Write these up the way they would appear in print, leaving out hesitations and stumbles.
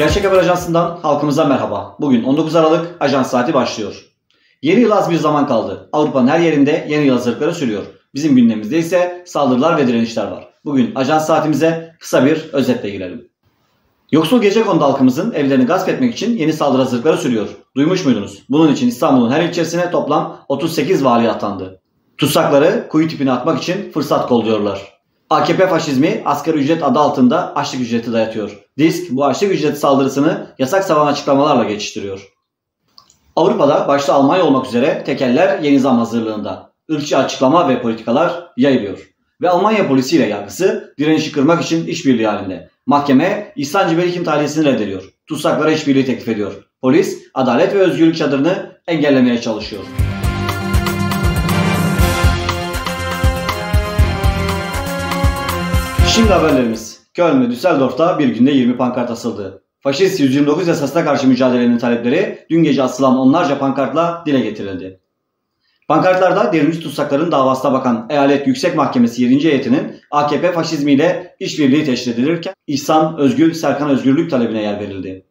Gerçek Haber Ajansı'ndan halkımıza merhaba. Bugün 19 Aralık Ajans Saati başlıyor. Yeni yıla az bir zaman kaldı. Avrupa'nın her yerinde yeni yıl hazırlıkları sürüyor. Bizim gündemimizde ise saldırılar ve direnişler var. Bugün Ajans Saatimize kısa bir özetle girelim. Yoksul gecekondu halkımızın evlerini gasp etmek için yeni saldırı hazırlıkları sürüyor. Duymuş muydunuz? Bunun için İstanbul'un her ilçesine toplam 38 vali atandı. Tutsakları kuyu tipine atmak için fırsat kolluyorlar. AKP faşizmi asgari ücret adı altında açlık ücreti dayatıyor. DİSK bu açlık ücreti saldırısını yasak savan açıklamalarla geçiştiriyor. Avrupa'da başta Almanya olmak üzere tekeller yeni zam hazırlığında. Irkçı açıklama ve politikalar yayılıyor. Ve Almanya polisiyle yargısı direnişi kırmak için işbirliği halinde. Mahkeme İhsan Cibelik'in tahliyesini reddediyor. Tutsaklara işbirliği teklif ediyor. Polis adalet ve özgürlük çadırını engellemeye çalışıyor. Şimdi haberlerimiz. Köln ve Düsseldorf'ta bir günde 20 pankart asıldı. Faşist 129 yasasına karşı mücadelenin talepleri dün gece asılan onlarca pankartla dile getirildi. Pankartlarda devrimci tutsakların davasına bakan Eyalet Yüksek Mahkemesi 7. heyetinin AKP faşizmiyle işbirliği teşkil edilirken İhsan Özgül, Serkan Özgürlük talebine yer verildi.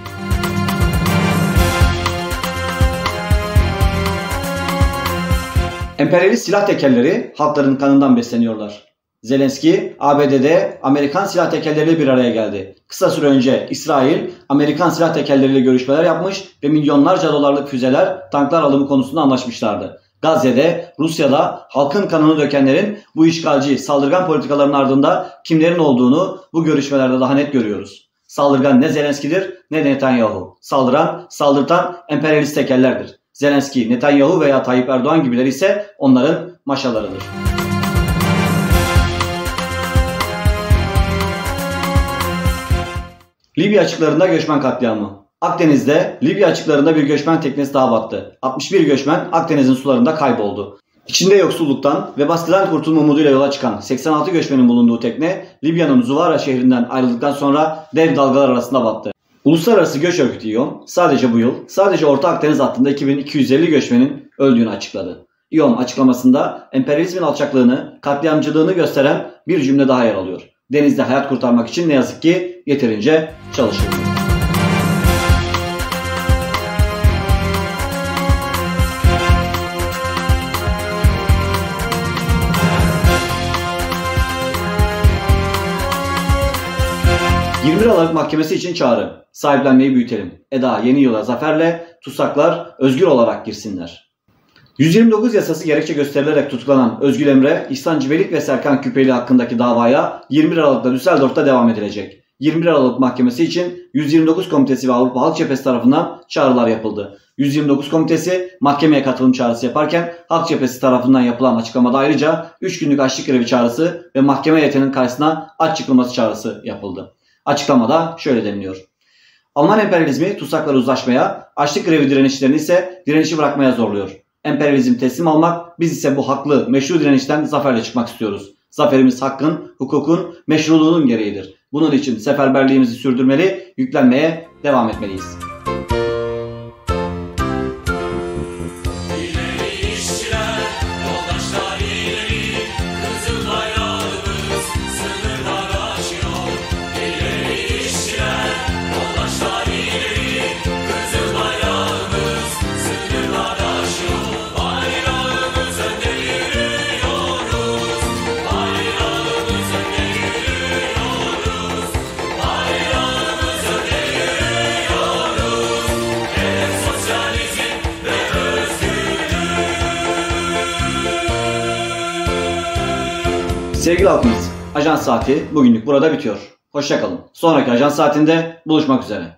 Emperyalist silah tekelleri halkların kanından besleniyorlar. Zelenski, ABD'de Amerikan silah tekelleriyle bir araya geldi. Kısa süre önce İsrail, Amerikan silah tekelleriyle görüşmeler yapmış ve milyonlarca dolarlık füzeler, tanklar alımı konusunda anlaşmışlardı. Gazze'de, Rusya'da halkın kanını dökenlerin bu işgalci, saldırgan politikaların ardında kimlerin olduğunu bu görüşmelerde daha net görüyoruz. Saldırgan ne Zelenski'dir ne Netanyahu. Saldıran, saldırtan emperyalist tekellerdir. Zelenski, Netanyahu veya Tayyip Erdoğan gibileri ise onların maşalarıdır. Libya açıklarında göçmen katliamı. Akdeniz'de Libya açıklarında bir göçmen teknesi daha battı. 61 göçmen Akdeniz'in sularında kayboldu. İçinde yoksulluktan ve baskıdan kurtulma umuduyla yola çıkan 86 göçmenin bulunduğu tekne Libya'nın Zuvara şehrinden ayrıldıktan sonra dev dalgalar arasında battı. Uluslararası Göç Örgütü İOM sadece bu yıl sadece Orta Akdeniz hattında 2250 göçmenin öldüğünü açıkladı. İOM açıklamasında emperyalizmin alçaklığını, katliamcılığını gösteren bir cümle daha yer alıyor. Denizde hayat kurtarmak için ne yazık ki yeterince çalışıldı. Aralık Mahkemesi için çağrı. Sahiplenmeyi büyütelim. Eda yeni yıla zaferle, tutsaklar özgür olarak girsinler. 129 yasası gerekçe gösterilerek tutuklanan Özgül Emre, İhsan Cibelik ve Serkan Küpeli hakkındaki davaya 21 Aralık'ta Düsseldorf'ta devam edilecek. 21 Aralık Mahkemesi için 129 Komitesi ve Avrupa Halk Cephesi tarafından çağrılar yapıldı. 129 Komitesi mahkemeye katılım çağrısı yaparken Halk Cephesi tarafından yapılan açıklamada ayrıca 3 günlük açlık grevi çağrısı ve mahkeme heyetinin karşısına aç çıkılması çağrısı yapıldı. Açıklamada şöyle deniliyor. Alman emperyalizmi tutsakları uzlaşmaya, açlık grevi direnişlerini ise direnişi bırakmaya zorluyor. Emperyalizm teslim almak, biz ise bu haklı, meşru direnişten zaferle çıkmak istiyoruz. Zaferimiz hakkın, hukukun, meşruluğunun gereğidir. Bunun için seferberliğimizi sürdürmeli, yüklenmeye devam etmeliyiz. Sevgili halkımız, Ajans Saati bugünlük burada bitiyor. Hoşça kalın. Sonraki Ajans Saatinde buluşmak üzere.